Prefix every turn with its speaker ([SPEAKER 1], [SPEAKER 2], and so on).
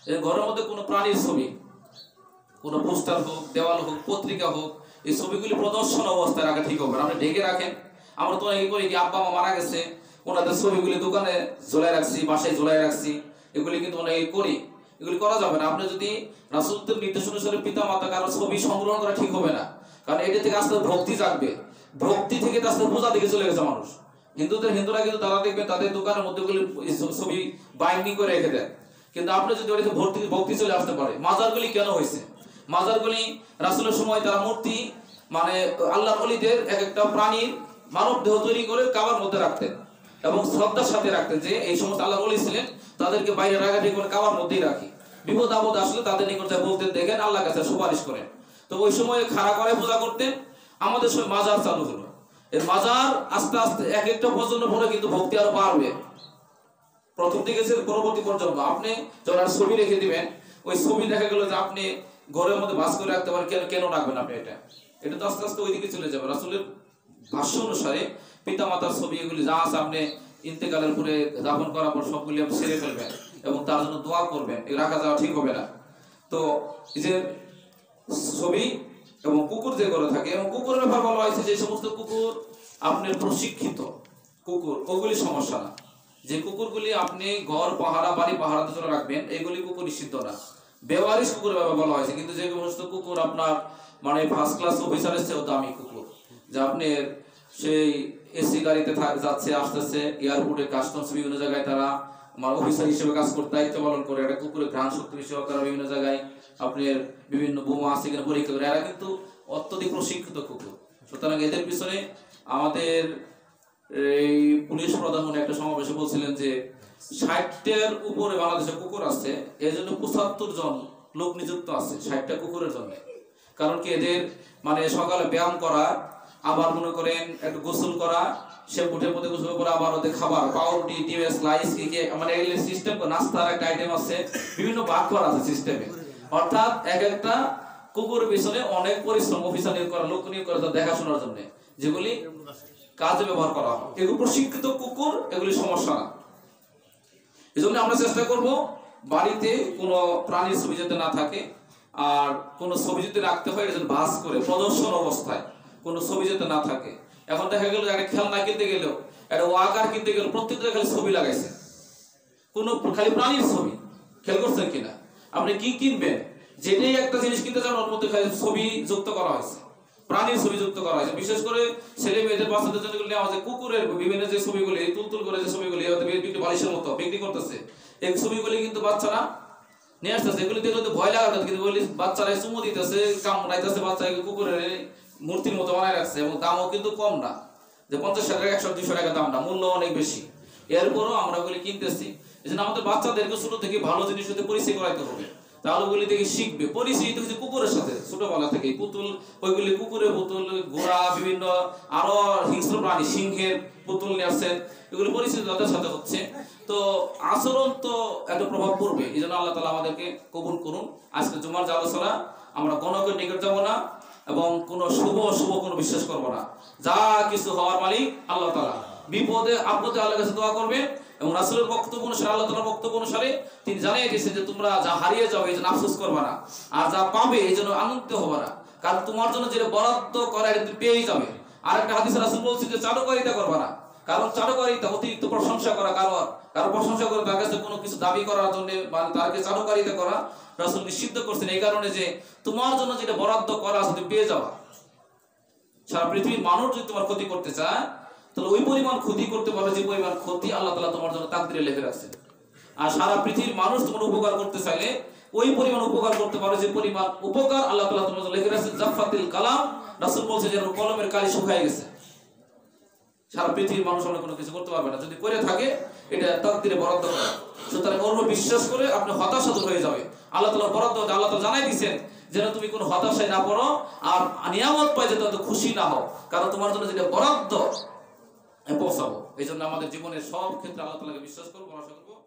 [SPEAKER 1] ঘরের মধ্যে কোনো প্রাণীর ছবি, কোনো পোস্টার হোক, দেওয়াল হোক, পত্রিকা হোক, এই ছবিগুলি প্রদর্শন অবস্থায় রাখা ঠিক হবে না। আপনি ঢেকে রাখেন। আমরা তো অনেকে করি কি, আব্বা মা মারা গেছে, ওনাদের ছবিগুলি দোকানে ঝোলাই রাখছি, বাসায় ঝোলাই রাখছি, এগুলি কিন্তু অনেকে করি। এগুলি করা যাবে না। আপনি যদি রাসূলের নির্দেশ অনুসারে পিতা মাতা কারো ছবি সংগ্রহ করা ঠিক হবে না, কারণ এটা থেকে আস্তে ভক্তি জাগবে, ভক্তি থেকে আস্তে পূজা দিকে চলে গেছে মানুষ। হিন্দুরা কিন্তু তারা দেখবেন তাদের দোকানের মধ্যে ছবি বাইন্ডিং করে রেখে দেয়, কিন্তু আপনি যদি ওইটা ভক্তি চলে আসতে পারে। মাজারগুলি কেন হয়েছে? মাজারগুলি রাসূলের সময় তারা মূর্তি, মানে আল্লাহর ওলিদের এক একটা প্রাণীর মানব দেহ তৈরি করে কাবার মধ্যে রাখতেন এবং শ্রদ্ধার সাথে রাখতেন যে এই সমস্ত আল্লাহর ওলি ছিলেন, তাদেরকে বাইরে রাখাটি করে কাবার মধ্যেই রাখি। বিপদ আপদ আসলে তাদের নিকট বলতেন, দেখেন আল্লাহর কাছে সুপারিশ করেন। তো ওই সময় খাড়া করে পূজা করতেন। আমাদের সময় মাজার চালু হলো। এর মাজার আস্তে আস্তে এক একটা প্রজন্ম পরে কিন্তু ভক্তি আরো বাড়বে। প্রথম থেকে পরবর্তী পর্যন্ত আপনি যখন ছবি রেখে দিবেন, ওই ছবি দেখা গেল যে আপনি ঘরের মধ্যে বাস করে রাখতে পারেন, কেন রাখবেন আপনি? এটা তো আস্তে আস্তে ওইদিকে চলে যাবে। রাসূলের ভাষ্য অনুসারে পিতা মাতার ছবি এগুলি যা আছে আপনি ইন্তেকালের পরে দাফন করার পর সবগুলি আপনি ছেড়ে ফেলবেন এবং তার জন্য দোয়া করবেন। এই রাখা যাওয়া ঠিক হবে না। তো এই যে ছবি এবং কুকুর যে ঘরে থাকে, এবং কুকুরের ব্যাপার বলা হয়েছে যে সমস্ত কুকুর আপনার প্রশিক্ষিত কুকুর, ওগুলি সমস্যা না। যে কুকুরগুলি আপনি ঘর পাহারা, বাড়ি পাহারাতে জন্য রাখবেন, এগুলি কুকুর নিষিদ্ধ না। বেওয়ারিশ কুকুরের ব্যাপার বলা হয়েছে। কিন্তু যে সমস্ত কুকুর আপনার মানে ফার্স্ট ক্লাস অফিসারের চেয়েও দামি কুকুর, যে আপনি সেই এসি গাড়িতে যাচ্ছে আসতেছে, এয়ারপোর্টে কাস্টমস বিভিন্ন জায়গায় তারা অফিসার হিসেবে কাজ করতে দায়িত্ব পালন করে, একটা কুকুরের ঘ্রাণ শক্তি বিষয়ক তারা বিভিন্ন জায়গায় আপনার বিভিন্ন বোমা আছে কিনা পরীক্ষা করে, এরা কিন্তু অত্যধিক প্রশিক্ষিত কুকুর। সুতরাং এদের পিছনে আমাদের এই পুলিশ প্রধান একটা সমাবেশে বলছিলেন যে 60টার উপরে বাংলাদেশে কুকুর আছে, এই জন্য 75 জন লোক নিযুক্ত আছে 60টা কুকুরের জন্য। কারণ কি, এদের মানে সকালে ব্যায়াম করা, আবার মনে করেন একটু গোসল করা, শ্যাম্পুটের মধ্যে গোসল করা, আবার ওদের খাবার পাউরুটি, ডিমের স্লাইস, মানে এই সিস্টেম নাস্তার একটা আইটেম আছে, বিভিন্ন ভাগ করা আছে সিস্টেমে। অর্থাৎ এক একটা কুকুরের পিছনে অনেক পরিশ্রম অফিসার নিয়োগ করা, লোক নিয়োগ করা দেখাশোনার জন্য, যেগুলি কাজে ব্যবহার করা হয়। এগুলো প্রশিক্ষিত কুকুর, এগুলি সমস্যা না। এই জন্য আমরা চেষ্টা করব বাড়িতে কোনো প্রাণীর ছবি যাতে না থাকে, আর কোনো ছবি যদি রাখতে হয় এটা ভাঁজ করে প্রদর্শন অবস্থায় কোনো ছবি যাতে না থাকে। এখন দেখা গেল একটা খেলনা কিনতে গেলেও, একটা ওয়াকার কিনতে গেল, প্রত্যেকটা খালি ছবি লাগাইছে, কোনো খালি প্রাণীর ছবি। খেয়াল করছেন কিনা? আপনি কি কিনবেন, যেটাই একটা জিনিস কিনতে যান ওর মধ্যে খালি ছবি যুক্ত করা হয়েছে, প্রাণীর ছবি যুক্ত করা হয়েছে। বিশেষ করে ছেলে মেয়েদের বাচ্চাদের জন্য নেওয়া হয়েছে কুকুরের বিভিন্ন যে ছবিগুলি, তুলতুল করে যে ছবিগুলি বালিশের মতো বিক্রি করতেছে, এই ছবিগুলি কিন্তু বাচ্চারা নিয়ে আসতেছে। এগুলি দেখলে তো ভয় লাগাতে, কিন্তু বাচ্চারা চুমু দিতেছে, কামড়াইতেছে, বাচ্চাকে কুকুরের মূর্তির মতো বানায় রাখছে। এবং দামও কিন্তু কম না, যে 50 টাকা 100-200 টাকা দাম না, মূল্য অনেক বেশি। এরপরও আমরা ওগুলি কিনতেছি। এই জন্য আমাদের বাচ্চাদেরকে ছোট থেকে ভালো জিনিস সাথে পরিচয় করাইতে হবে, তাহলে ওগুলি থেকে শিখবে। পরিচিত হচ্ছে কুকুরের সাথে ছোটবেলা থেকে, পুতুল, ওইগুলি কুকুরের পুতুল, ঘোড়া, বিভিন্ন আরো হিংস্র প্রাণী, সিংহের পুতুল নিয়ে আসছেন, এগুলি পরিচিত তাদের সাথে হচ্ছে। তো আচরণ তো একটা প্রভাব পড়বে। এই জন্য আল্লাহ তাআলা আমাদেরকে কবুল করুন। আজকে জুমার যে আলোচনা, আমরা গণকের নিকট যাব না এবং কোনো শুভ অশুভ কোনো বিশ্বাস করবো না। যা কিছু হওয়ার মালিক আল্লাহ তাআলা। বিপদে আপদে আল্লাহর কাছে দোয়া করবে, এবং রাসূলের বক্তব্য অনুসারে, আল্লাহ তাআলার বক্তব্য অনুসারে তিনি জানিয়ে দিয়েছেন যে তোমরা যা হারিয়ে যাবে এই জন্য আফসোস করবে না, আর যা পাবে এই জন্য আনন্দিত হবে না, কারণ তোমার জন্য যেটা বরাদ্দ করা এটা তুমি পেয়েই যাবে। আর একটা হাদিসে রাসূল বলছেন যে চাটুকারিতা করবে না, কারণ চাটুকারিতা অতিরিক্ত প্রশংসা করা, কারো প্রশংসা করে তার কাছে কোনো কিছু দাবি করার জন্য, মানে তাকে চাটুকারিতা করা রাসূল নিষিদ্ধ করছেন। এই কারণে যে তোমার জন্য যেটা বরাদ্দ করা আছে তুমি পেয়ে যাওয়া। সারা পৃথিবীর মানুষ যদি তোমার ক্ষতি করতে চায়, তাহলে ওই পরিমাণ ক্ষতি করতে পারবে যে পরিমাণ ক্ষতি আল্লাহ তাআলা তোমার জন্য তাকদীরে লিখে রাখছেন। আর সারা পৃথিবীর মানুষ তোমার উপকার করতে চাইলে ওই পরিমাণ উপকার করতে পারবে যে পরিমাণ উপকার আল্লাহ তাআলা তোমার জন্য লিখে রাখছেন। জাফাতিল কালাম, রাসূল বলছে যেন কলমের কালি শুকিয়ে গেছে। সারা পৃথিবীর মানুষ অন্য কোনো কিছু করতে পারবে না, যদি করে থাকে এটা তাকদীরে বরাদ্দ করা। সুতরাং অন্য বিশ্বাস করে আপনি হতাশা দূর হয়ে যাবে। আল্লাহ তাআলা বরাদ্দ, আল্লাহ তাআলা জানাই দিয়েছেন যেন তুমি কোনো হতাশায় না পড়ো, আর নিয়ামত পাই যেন খুশি না হও, কারণ তোমার জন্য যেটা বরাদ্দ পৌঁছাবো। এই জন্য আমাদের জীবনের সব ক্ষেত্রে আল্লাহ তাআলাকে বিশ্বাস করবো, ভরসা করবো।